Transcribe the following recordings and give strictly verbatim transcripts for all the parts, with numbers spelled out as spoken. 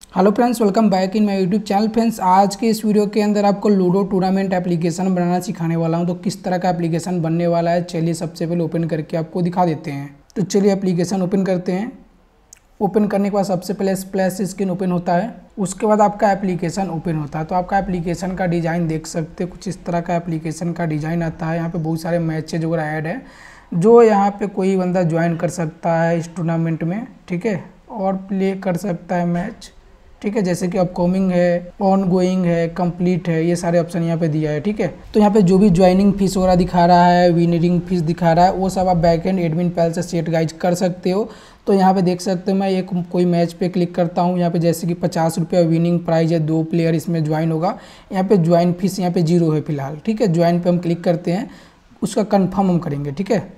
Hello friends, welcome back in my YouTube channel. Friends, आज के इस वीडियो के अंदर आपको लूडो टूर्नामेंट एप्लीकेशन बनाना सिखाने वाला हूं। तो किस तरह का एप्लीकेशन बनने वाला है, चलिए सबसे पहले ओपन करके आपको दिखा देते हैं। तो चलिए एप्लीकेशन ओपन करते हैं। ओपन करने के बाद सबसे पहले स्प्लैश स्क्रीन ओपन होता है, उसके बाद आपका एप्लीकेशन ओपन होता है। तो आपका एप्लीकेशन का डिज़ाइन देख सकते हैं, कुछ इस तरह का एप्लीकेशन का डिज़ाइन आता है। यहाँ पे बहुत सारे मैचेज वगैरह ऐड है जो यहाँ पे कोई बंदा ज्वाइन कर सकता है इस टूर्नामेंट में, ठीक है, और प्ले कर सकता है मैच, ठीक है। जैसे कि अपकमिंग है, ऑन गोइंग है, कंप्लीट है, ये सारे ऑप्शन यहाँ पे दिया है, ठीक है। तो यहाँ पे जो भी ज्वाइनिंग फीस वगैरह दिखा रहा है, विनिंग फीस दिखा रहा है, वो सब आप बैक एंड एडमिन पैल से सेट गाइज कर सकते हो। तो यहाँ पे देख सकते हो, मैं एक कोई मैच पे क्लिक करता हूँ, यहाँ पे जैसे कि पचास रुपया विनिंग प्राइज है, दो प्लेयर इसमें ज्वाइन होगा। यहाँ पे ज्वाइन फीस यहाँ पे जीरो है फिलहाल, ठीक है। ज्वाइन पे हम क्लिक करते हैं, उसका कन्फर्म हम करेंगे, ठीक है।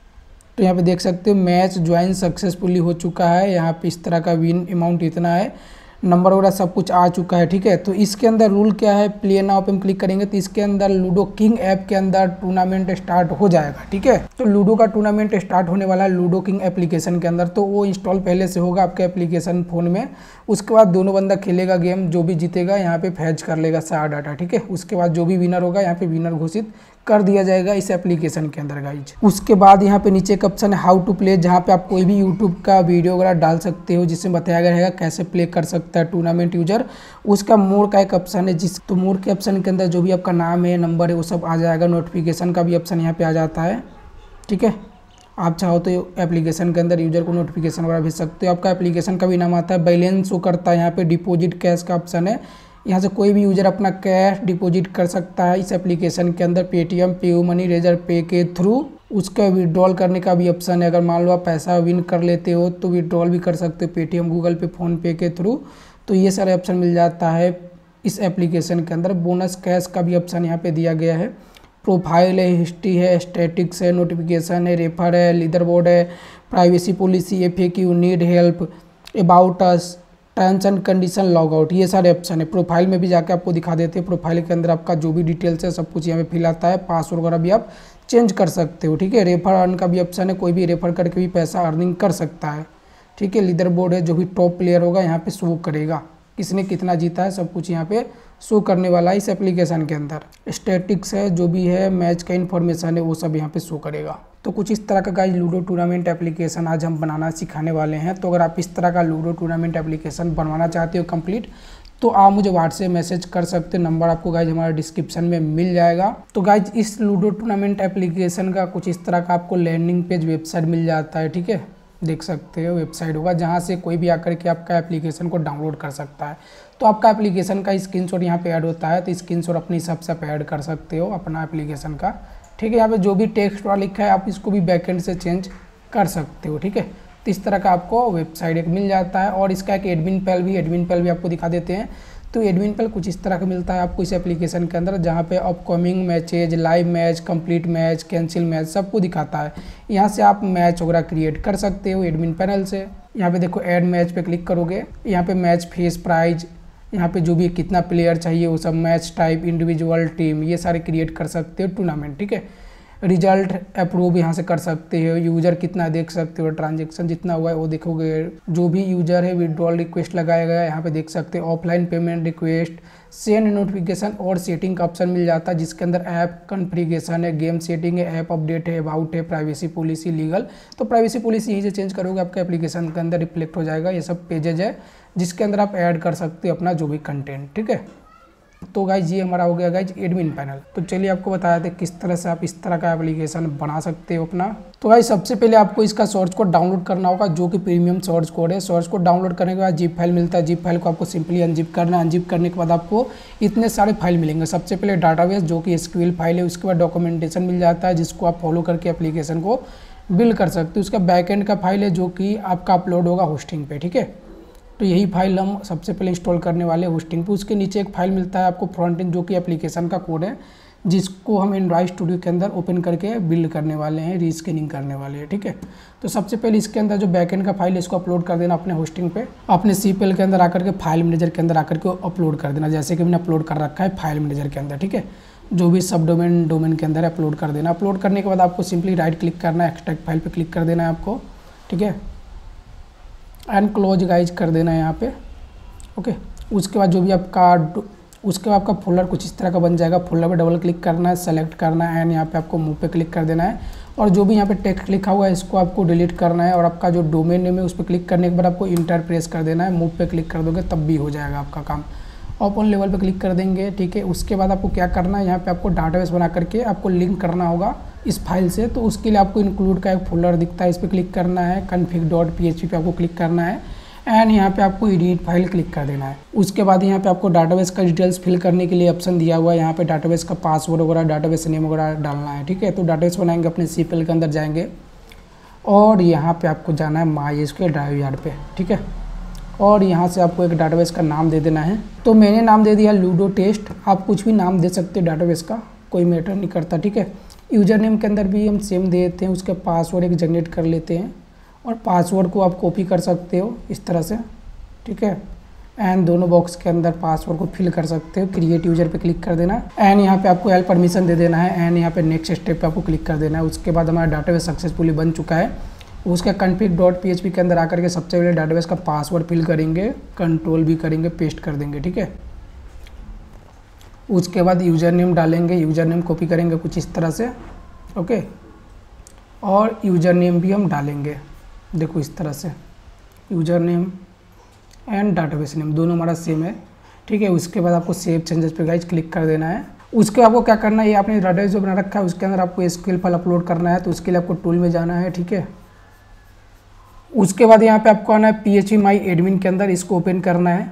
तो यहाँ पे देख सकते हो मैच ज्वाइन सक्सेसफुली हो चुका है। यहाँ पे इस तरह का विन अमाउंट इतना है, नंबर वगैरह सब कुछ आ चुका है, ठीक है। तो इसके अंदर रूल क्या है, प्ले नाउ पे हम क्लिक करेंगे तो इसके अंदर लूडो किंग ऐप के अंदर टूर्नामेंट स्टार्ट हो जाएगा, ठीक है। तो लूडो का टूर्नामेंट स्टार्ट होने वाला है लूडो किंग एप्लीकेशन के अंदर। तो वो इंस्टॉल पहले से होगा आपके एप्लीकेशन फ़ोन में। उसके बाद दोनों बंदा खेलेगा गेम, जो भी जीतेगा यहाँ पे फैच कर लेगा सारा डाटा, ठीक है। उसके बाद जो भी विनर होगा यहाँ पे विनर घोषित कर दिया जाएगा इस एप्लीकेशन के अंदर गाइज। उसके बाद यहाँ पे नीचे एक ऑप्शन है हाउ टू प्ले, जहाँ पे आप कोई भी यूट्यूब का वीडियो वगैरह डाल सकते हो जिसमें बताया गया रहेगा कैसे प्ले कर सकता है टूर्नामेंट यूजर। उसका मोर का एक ऑप्शन है, जिस तो मोर के ऑप्शन के अंदर जो भी आपका नाम है, नंबर है, वो सब आ जाएगा। नोटिफिकेशन का भी ऑप्शन यहाँ पे आ जाता है, ठीक है। आप चाहो तो एप्लीकेशन के अंदर यूजर को नोटिफिकेशन वगैरह भेज सकते हो। आपका एप्लीकेशन का भी नाम आता है, बैलेंस शो करता है, यहाँ पे डिपॉजिट कैश का ऑप्शन है। यहाँ से कोई भी यूजर अपना कैश डिपॉजिट कर सकता है इस एप्लीकेशन के अंदर, पेटीएम, पेयू मनी, रेजर पे के थ्रू। उसका विड्रॉल करने का भी ऑप्शन है, अगर मान लो आप पैसा विन कर लेते हो तो विड्रॉल भी कर सकते हो पेटीएम, गूगल पे, फ़ोन पे के थ्रू। तो ये सारे ऑप्शन मिल जाता है इस एप्लीकेशन के अंदर। बोनस कैश का भी ऑप्शन यहाँ पे दिया गया है। प्रोफाइल है, हिस्ट्री है, स्टैटिक्स है, नोटिफिकेशन है, रेफर है, लीडर बोर्ड है, privacy policy, F A Q, need help, about us, terms and condition, log out, ये सारे ऑप्शन है। प्रोफाइल में भी जाके आपको दिखा देते हैं। प्रोफाइल के अंदर आपका जो भी डिटेल्स है सब कुछ यहाँ पे फिल आता है। पासवर्ड वगैरह भी आप चेंज कर सकते हो, ठीक है। रेफर अर्न का भी ऑप्शन है, कोई भी रेफर करके भी पैसा अर्निंग कर सकता है, ठीक है। लीडर बोर्ड है, जो भी टॉप प्लेयर होगा यहाँ पे शो करेगा, किसने कितना जीता है सब कुछ यहाँ पे शो करने वाला है इस एप्लीकेशन के अंदर। स्टैटिक्स है, जो भी है मैच का इन्फॉर्मेशन है वो सब यहाँ पे शो करेगा। तो कुछ इस तरह का गाइस लूडो टूर्नामेंट एप्लीकेशन आज हम बनाना सिखाने वाले हैं। तो अगर आप इस तरह का लूडो टूर्नामेंट एप्लीकेशन बनवाना चाहते हो कंप्लीट, तो आप मुझे व्हाट्सएप मैसेज कर सकते हैं। नंबर आपको गाइज हमारे डिस्क्रिप्शन में मिल जाएगा। तो गाइज इस लूडो टूर्नामेंट एप्लीकेशन का कुछ इस तरह का आपको लैंडिंग पेज वेबसाइट मिल जाता है, ठीक है। देख सकते हो वेबसाइट होगा जहाँ से कोई भी आकर के आपका एप्लीकेशन को डाउनलोड कर सकता है। तो आपका एप्लीकेशन का स्क्रीनशॉट यहाँ पे ऐड होता है, तो स्क्रीनशॉट अपने हिसाब से आप ऐड कर सकते हो अपना एप्लीकेशन का, ठीक है। यहाँ पे जो भी टेक्स्ट वाला लिखा है आप इसको भी बैकएंड से चेंज कर सकते हो, ठीक है। तो इस तरह का आपको वेबसाइट एक मिल जाता है। और इसका एक एडमिन पैल भी एडमिन पैल भी आपको दिखा देते हैं। तो एडमिन पैल कुछ इस तरह का मिलता है आपको इस एप्लीकेशन के अंदर, जहाँ पे upcoming matches, live match, complete match, cancel match सबको दिखाता है। यहाँ से आप मैच वगैरह क्रिएट कर सकते हो एडमिन पैनल से। यहाँ पे देखो ऐड मैच पे क्लिक करोगे, यहाँ पे मैच फेस, प्राइज, यहाँ पे जो भी कितना प्लेयर चाहिए वो सब, मैच टाइप, इंडिविजुअल, टीम, ये सारे क्रिएट कर सकते हो टूर्नामेंट, ठीक है। रिजल्ट अप्रूव यहाँ से कर सकते हो, यूजर कितना देख सकते हो, ट्रांजेक्शन जितना हुआ है वो देखोगे। जो भी यूजर है विड्रॉल रिक्वेस्ट लगाया गया यहाँ पे देख सकते हो। Offline payment request, send notification और सेटिंग का ऑप्शन मिल जाता है, जिसके अंदर ऐप कॉन्फ़िगरेशन है, गेम सेटिंग है, ऐप अपडेट है, अबाउट है, प्राइवेसी पॉलिसी, लीगल। तो प्राइवेसी पॉलिसी यहीं से चेंज करोगे आपका एप्लीकेशन के अंदर रिफ्लेक्ट हो जाएगा। ये सब पेजेज है जिसके अंदर आप ऐड कर सकते हो अपना जो भी कंटेंट, ठीक है। तो गाइज ये हमारा हो गया गाइज एडमिन पैनल। तो चलिए आपको बताया थे किस तरह से आप इस तरह का एप्लीकेशन बना सकते हो अपना। तो गाइज सबसे पहले आपको इसका सोर्स कोड डाउनलोड करना होगा, जो कि प्रीमियम सोर्स कोड है। सोर्स कोड डाउनलोड करने के बाद जिप फाइल मिलता है, जिप फाइल को आपको सिंपली अनजिप करना है। अनजिप करने के बाद आपको इतने सारे फाइल मिलेंगे। सबसे पहले डाटाबेस जो कि एसक्यूएल फाइल है, उसके बाद डॉक्यूमेंटेशन मिल जाता है जिसको आप फॉलो करके एप्लीकेशन को बिल्ड कर सकते हो। उसका बैकएंड का फाइल है जो कि आपका अपलोड होगा होस्टिंग पे, ठीक है। तो यही फाइल हम सबसे पहले इंस्टॉल करने वाले हैं होस्टिंग पे। उसके नीचे एक फाइल मिलता है आपको फ्रंट एंड, जो कि एप्लीकेशन का कोड है, जिसको हम एंड्रॉइड स्टूडियो के अंदर ओपन करके बिल्ड करने वाले हैं, रीस्कैनिंग करने वाले हैं, ठीक है। तो सबसे पहले इसके अंदर जो बैकएंड का फाइल है इसको अपलोड कर देना अपने होस्टिंग पे। अपने सी पी एल के अंदर आकर के फाइल मैनेजर के अंदर आकर के अपलोड कर देना, जैसे कि मैंने अपलोड कर रखा है फाइल मैनेजर के अंदर, ठीक है। जो भी सब डोमेन डोमेन के अंदर अपलोड कर देना। अपलोड करने के बाद आपको सिंपली राइट क्लिक करना है, एक्सट्रैक्ट फाइल पे क्लिक कर देना है आपको, ठीक है। एंड क्लोज गाइज कर देना है यहाँ पे। ओके। उसके बाद जो भी आपका उसके बाद आपका फोल्डर कुछ इस तरह का बन जाएगा। फोल्डर पे डबल क्लिक करना है, सेलेक्ट करना है एंड यहाँ पे आपको मूव पे क्लिक कर देना है और जो भी यहाँ पे टेक्स्ट लिखा हुआ है इसको आपको डिलीट करना है और आपका जो डोमेन नेम है उस पर क्लिक करने के बाद आपको इंटर प्रेस कर देना है। मूव पे क्लिक कर दोगे तब भी हो जाएगा आपका काम। ओपन लेवल पे क्लिक कर देंगे, ठीक है। उसके बाद आपको क्या करना है, यहाँ पे आपको डाटाबेस बना करके आपको लिंक करना होगा इस फाइल से। तो उसके लिए आपको इंक्लूड का एक फोल्डर दिखता है, इस पर क्लिक करना है। Config dot P H P पे आपको क्लिक करना है एंड यहाँ पे आपको एडिट फाइल क्लिक कर देना है। उसके बाद यहाँ पे आपको डाटाबेस का डिटेल्स फिल करने के लिए ऑप्शन दिया हुआ है। यहाँ पे डाटाबेस का पासवर्ड वगैरह, डाटाबेस नेम वगैरह डालना है, ठीक है। तो डाटाबेस बनाएंगे अपने सी पी एल के अंदर जाएंगे और यहाँ पे आपको जाना है my S Q L drive yard पे, ठीक है। और यहाँ से आपको एक डाटाबेस का नाम दे देना है। तो मैंने नाम दे दिया लूडो टेस्ट। आप कुछ भी नाम दे सकते हो डाटाबेस का, कोई मैटर नहीं करता, ठीक है। यूजर नेम के अंदर भी हम सेम दे देते हैं, उसके पासवर्ड एक जनरेट कर लेते हैं और पासवर्ड को आप कॉपी कर सकते हो इस तरह से, ठीक है। एंड दोनों बॉक्स के अंदर पासवर्ड को फिल कर सकते हो। क्रिएट यूजर पे क्लिक कर देना एंड यहाँ पे आपको एल परमिशन दे देना है एंड यहाँ पे नेक्स्ट स्टेप पे आपको क्लिक कर देना है। उसके बाद हमारा डाटाबेस सक्सेसफुली बन चुका है। उसका config dot P H P के अंदर आकर के सबसे पहले डाटाबेस का पासवर्ड फिल करेंगे, कंट्रोल भी करेंगे, पेस्ट कर देंगे, ठीक है। उसके बाद यूज़र नेम डालेंगे, यूज़र नेम कॉपी करेंगे कुछ इस तरह से, ओके। और यूज़र नेम भी हम डालेंगे, देखो इस तरह से user name and database name दोनों हमारा सेम है, ठीक है। उसके बाद आपको सेव चेंजेस पे गाइज क्लिक कर देना है। उसके आपको क्या करना है, ये आपने डाटाबेस जो बना रखा है उसके अंदर आपको एसक्यूएल फाइल अपलोड करना है। तो उसके लिए आपको टूल में जाना है, ठीक है। उसके बाद यहाँ पे आपको आना है पीएचपी माई एडमिन के अंदर, इसको ओपन करना है।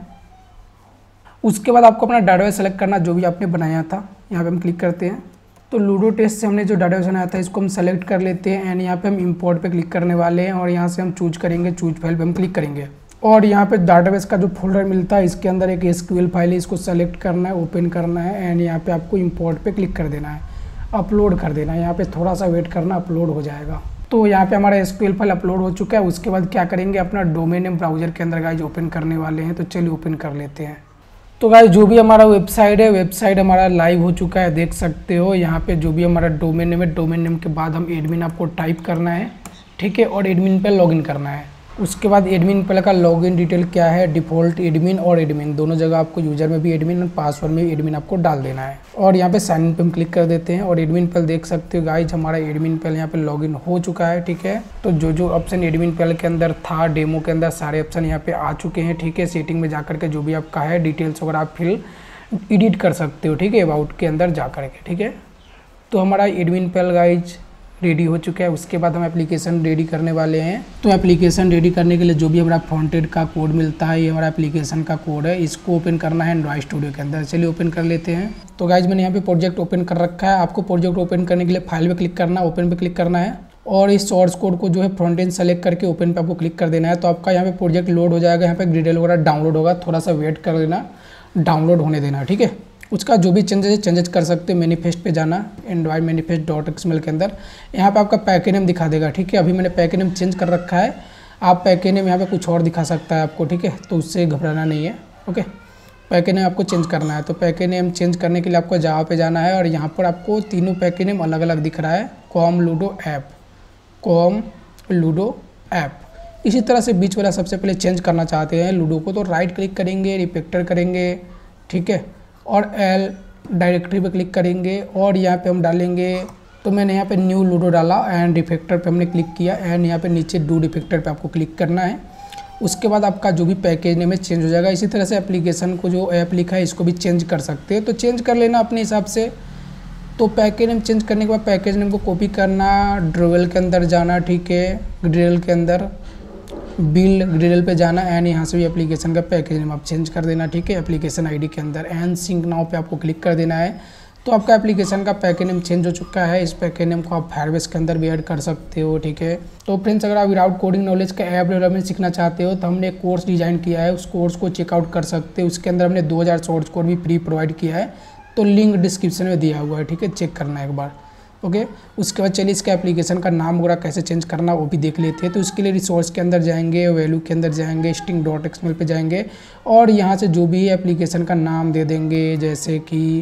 उसके बाद आपको अपना डाटाबेस सेलेक्ट करना जो भी आपने बनाया था। यहाँ पे हम क्लिक करते हैं तो लूडो टेस्ट से हमने जो डाटाबेस बनाया था इसको हम सेलेक्ट कर लेते हैं एंड यहाँ पे हम इंपोर्ट पे क्लिक करने वाले हैं और यहाँ से हम चूज करेंगे, चूज फाइल पे हम क्लिक करेंगे और यहाँ पे डाटाबेस का जो फोल्डर मिलता है इसके अंदर एक एसक्यूएल फाइल है, इसको सेलेक्ट करना है, ओपन करना है एंड यहाँ पे आपको इंपोर्ट पे क्लिक कर देना है, अपलोड कर देना है। यहाँ पे थोड़ा सा वेट करना, अपलोड हो जाएगा। तो यहाँ पे हमारा एसक्यूएल फाइल अपलोड हो चुका है। उसके बाद क्या करेंगे, अपना डोमेन नेम ब्राउजर के अंदर गाइज ओपन करने वाले हैं। तो चलिए ओपन कर लेते हैं। तो गाइज जो भी हमारा वेबसाइट है, वेबसाइट हमारा लाइव हो चुका है, देख सकते हो। यहाँ पे जो भी हमारा डोमेन नेम है, डोमेन नेम के बाद हम एडमिन आपको टाइप करना है, ठीक है, और एडमिन पे लॉगिन करना है। उसके बाद एडमिन पे का लॉगिन डिटेल क्या है, डिफ़ॉल्ट एडमिन और एडमिन दोनों जगह आपको यूजर में भी एडमिन और पासवर्ड में भी एडमिन आपको डाल देना है। और यहाँ पे साइन इन पे हम क्लिक कर देते हैं और एडमिन पे देख सकते हो गाइज हमारा एडमिन पे यहाँ पे लॉगिन हो चुका है, ठीक है। तो जो जो ऑप्शन एडमिन पे के अंदर था डेमो के अंदर सारे ऑप्शन यहाँ पे आ चुके हैं, ठीक है। सेटिंग में जाकर के जो भी आपका है डिटेल्स वगैरह आप फिल एडिट कर सकते हो, ठीक है, अबाउट के अंदर जा कर के, ठीक है। तो हमारा एडमिन पे गाइज रेडी हो चुका है। उसके बाद हम एप्लीकेशन रेडी करने वाले हैं। तो एप्लीकेशन रेडी करने के लिए जो भी हमारा फ्रंट-एंड का कोड मिलता है, ये हमारा एप्लीकेशन का कोड है, इसको ओपन करना है एंड्रॉइड स्टूडियो के अंदर। चलिए ओपन कर लेते हैं। तो गाइज मैंने यहाँ पे प्रोजेक्ट ओपन कर रखा है। आपको प्रोजेक्ट ओपन करने के लिए फाइल पे क्लिक करना, ओपन पे क्लिक करना है और इस सोर्स कोड को जो है फ्रंट एंड सेलेक्ट करके ओपन पे आपको क्लिक कर देना है। तो आपका यहाँ पे प्रोजेक्ट लोड हो जाएगा, यहाँ पे डिटेल वगैरह डाउनलोड होगा, थोड़ा सा वेट कर लेना, डाउनलोड होने देना, ठीक है। उसका जो भी चेंजेस है चेंजेस कर सकते हैं। मैनिफेस्ट पे जाना, एंड्रॉइड मैनिफेस्ट डॉट एक्सएमएल के अंदर, यहाँ पे आपका पैकेज नेम दिखा देगा, ठीक है। अभी मैंने पैकेज नेम चेंज कर रखा है, आप पैकेज नेम यहाँ पे कुछ और दिखा सकता है आपको, ठीक है, तो उससे घबराना नहीं है, ओके। पैकेज नेम आपको चेंज करना है। तो पैकेज नेम चेंज करने के लिए आपको जावा पे जाना है और यहाँ पर आपको तीनों पैकेज नेम अलग अलग दिख रहा है, com Ludo app, com Ludo app. इसी तरह से बीच वाला सबसे पहले चेंज करना चाहते हैं लूडो को, तो राइट क्लिक करेंगे, रिफैक्टर करेंगे, ठीक है, और एल डायरेक्टरी पे क्लिक करेंगे और यहाँ पे हम डालेंगे। तो मैंने यहाँ पे न्यू लूडो डाला एंड रिफैक्टर पे हमने क्लिक किया एंड यहाँ पे नीचे डू रिफैक्टर पे आपको क्लिक करना है। उसके बाद आपका जो भी पैकेज नेम है चेंज हो जाएगा। इसी तरह से एप्लीकेशन को जो ऐप लिखा है इसको भी चेंज कर सकते हैं, तो चेंज कर लेना अपने हिसाब से। तो पैकेज नेम चेंज करने के बाद पैकेज नेम को कॉपी करना, ड्रोवेल के अंदर जाना, ठीक है, ग्रिडल के अंदर बिल ग्रिडल पे जाना एंड यहाँ से भी एप्लीकेशन का पैकेज नेम आप चेंज कर देना, ठीक है, एप्लीकेशन आईडी के अंदर एंड सिंक नाउ पे आपको क्लिक कर देना है। तो आपका एप्लीकेशन का पैकेज नेम चेंज हो चुका है। इस पैकेज नेम को आप फायरबेस के अंदर भी ऐड कर सकते हो, ठीक है। तो फ्रेंड्स अगर आप विदाउट कोडिंग नॉलेज का ऐप डेवलपमेंट सीखना चाहते हो तो हमने एक कोर्स डिजाइन किया है, उस कोर्स को चेकआउट कर सकते हो। उसके अंदर हमने दो हज़ार सोर्स कोड भी फ्री प्रोवाइड किया है, तो लिंक डिस्क्रिप्शन में दिया हुआ है, ठीक है, चेक करना एक बार, ओके। उसके बाद चलिए इसका एप्लीकेशन का नाम वगैरह कैसे चेंज करना वो भी देख लेते हैं। तो इसके लिए रिसोर्स के अंदर जाएंगे, वैल्यू के अंदर जाएंगे, स्ट्रिंग डॉट एक्सएमएल पे जाएंगे और यहाँ से जो भी एप्लीकेशन का नाम दे देंगे, जैसे कि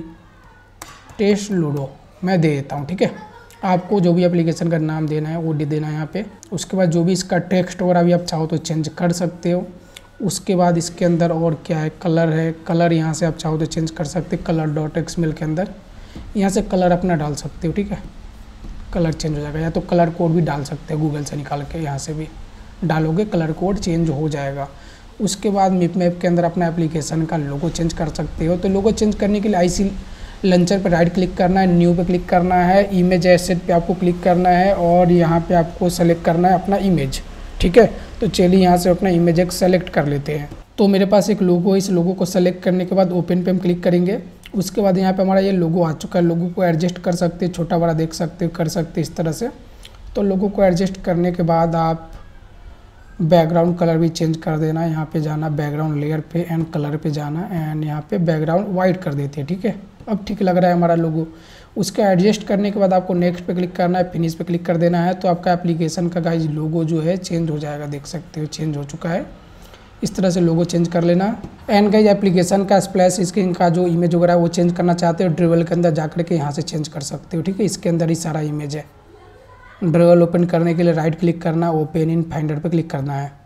टेस्ट लूडो मैं दे देता हूँ, ठीक है। आपको जो भी एप्लीकेशन का नाम देना है वो दे देना है यहाँ पे। उसके बाद जो भी इसका टेक्स्ट वगैरह भी आप चाहो तो चेंज कर सकते हो। उसके बाद इसके अंदर और क्या है, कलर है। कलर यहाँ से आप चाहो तो चेंज कर सकते हैं, कलर डॉट एक्सएमएल के अंदर यहाँ से कलर अपना डाल सकते हो, ठीक है। कलर चेंज हो जाएगा, या तो कलर कोड भी डाल सकते हो गूगल से निकाल के, यहाँ से भी डालोगे कलर कोड चेंज हो जाएगा। उसके बाद मिप मैप के अंदर अपना एप्लीकेशन का लोगो चेंज कर सकते हो। तो लोगो चेंज करने के लिए आईसी लंचर पर राइट क्लिक करना है, न्यू पे क्लिक करना है, इमेज एसेट पे आपको क्लिक करना है और यहाँ पे आपको सेलेक्ट करना है अपना इमेज, ठीक है। तो चलिए यहाँ से अपना इमेज एक सेलेक्ट कर लेते हैं। तो मेरे पास एक लोगो है, इस लोगो को सेलेक्ट करने के बाद ओपन पे हम क्लिक करेंगे। उसके बाद यहाँ पे हमारा ये लोगो आ चुका है। लोगो को एडजस्ट कर सकते हैं, छोटा बड़ा देख सकते हो, कर सकते इस तरह से। तो लोगो को एडजस्ट करने के बाद आप बैकग्राउंड कलर भी चेंज कर देना। यहाँ पे जाना बैकग्राउंड लेयर पे एंड कलर पे जाना एंड यहाँ पे बैकग्राउंड वाइट कर देते हैं, ठीक है। अब ठीक लग रहा है हमारा लोगो। उसका एडजस्ट करने के बाद आपको नेक्स्ट पे क्लिक करना है, फिनिश पे क्लिक कर देना है। तो आपका एप्लीकेशन का गाइस लोगो जो है चेंज हो जाएगा, देख सकते हो चेंज हो चुका है। इस तरह से लोगो चेंज कर लेना। एंड गाइस एप्लीकेशन का स्प्लैश स्क्रीन का जो इमेज वगैरह वो चेंज करना चाहते हो, ड्रिवल के अंदर जाकर के यहाँ से चेंज कर सकते हो, ठीक है। इसके अंदर ही सारा इमेज है। ड्रिवल ओपन करने के लिए राइट क्लिक करना, ओपन इन फाइंडर पे क्लिक करना है।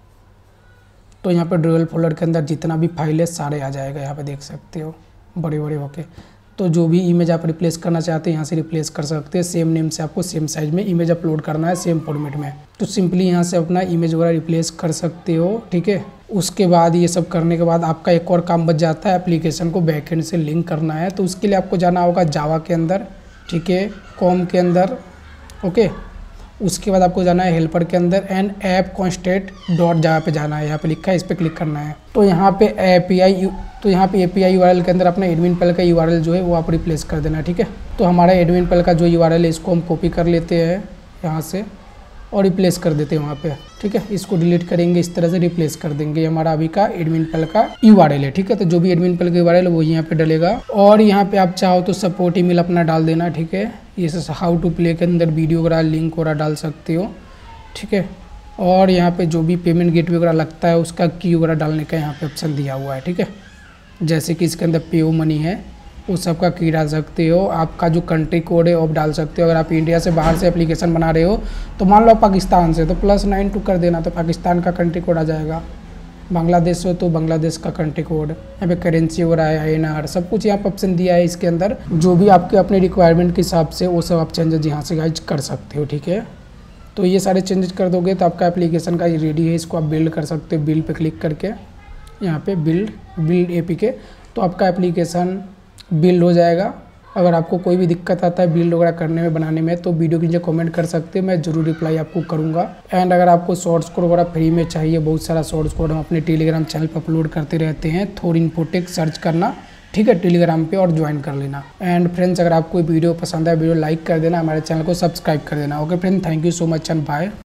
तो यहाँ पर ड्रिवल फोल्डर के अंदर जितना भी फाइल है सारे आ जाएगा, यहाँ पे देख सकते हो बड़े बड़े होके। तो जो भी इमेज आप रिप्लेस करना चाहते हैं यहाँ से रिप्लेस कर सकते हैं। सेम नेम से आपको सेम साइज में इमेज अपलोड करना है, सेम फॉर्मेट में। तो सिंपली यहाँ से अपना इमेज वगैरह रिप्लेस कर सकते हो, ठीक है। उसके बाद ये सब करने के बाद आपका एक और काम बच जाता है, एप्लीकेशन को बैकएंड से लिंक करना है। तो उसके लिए आपको जाना होगा जावा के अंदर, ठीक है, कॉम के अंदर, ओके। उसके बाद आपको जाना है हेल्पर के अंदर and app constant dot Java पे जाना है। यहाँ पे लिखा है, इस पर क्लिक करना है। तो यहाँ पे एपीआई तो यहाँ पे एपीआई यूआरएल के अंदर अपना एडमिन पैनल का यूआरएल जो है वो आप रिप्लेस कर देना, ठीक है। तो हमारा एडमिन पैनल का जो यूआरएल है इसको हम कॉपी कर लेते हैं यहाँ से और रिप्लेस कर देते हैं वहाँ पे, ठीक है। इसको डिलीट करेंगे, इस तरह से रिप्लेस कर देंगे। हमारा अभी का एडमिन पैनल का यूआरएल है, ठीक है। तो जो भी एडमिन पैनल का यूआरएल है वो यहाँ पे डलेगा। और यहाँ पे आप चाहो तो सपोर्ट ईमेल अपना डाल देना, ठीक है। ये हाउ टू प्ले के अंदर वीडियो वगैरह लिंक वगैरह डाल सकते हो, ठीक है। और यहाँ पे जो भी पेमेंट गेटवे वगैरह लगता है उसका की वगैरह डालने का यहाँ पे ऑप्शन दिया हुआ है, ठीक है। जैसे कि इसके अंदर पेओ मनी है वो सबका की डाल सकते हो। आपका जो कंट्री कोड है वो आप डाल सकते हो। अगर आप इंडिया से बाहर से एप्लीकेशन बना रहे हो तो मान लो आप पाकिस्तान से, तो प्लस नाइन टू कर देना, तो पाकिस्तान का कंट्री कोड आ जाएगा। बांग्लादेश हो तो बांग्लादेश का कंट्री कोड। यहाँ पे करेंसी हो रहा है, आई एन आर, सब कुछ यहाँ पर ऑप्शन दिया है इसके अंदर। जो भी आपके अपने रिक्वायरमेंट के हिसाब से वो सब आप चेंजेस यहाँ से गाइज कर सकते हो, ठीक है। तो ये सारे चेंजेस कर दोगे तो आपका एप्लीकेशन का ये रेडी है। इसको आप बिल्ड कर सकते हो, बिल्ड पे क्लिक करके यहाँ पे बिल्ड बिल्ड ए पी के, तो आपका एप्लीकेशन बिल्ड हो जाएगा। अगर आपको कोई भी दिक्कत आता है बिल्ड वगैरह करने में, बनाने में, तो वीडियो के नीचे कमेंट कर सकते हैं, मैं जरूर रिप्लाई आपको करूंगा। एंड अगर आपको शॉर्ट्स कोड वगैरह फ्री में चाहिए, बहुत सारा शॉर्ट्स कोड हम अपने टेलीग्राम चैनल पर अपलोड करते रहते हैं, थोर इन्फोटेक सर्च करना, ठीक है, टेलीग्राम पे, और ज्वाइन कर लेना। एंड फ्रेंड्स अगर आपको वीडियो पसंद है वीडियो लाइक कर देना, हमारे चैनल को सब्सक्राइब कर देना। Okay friend, thank you so much and bye.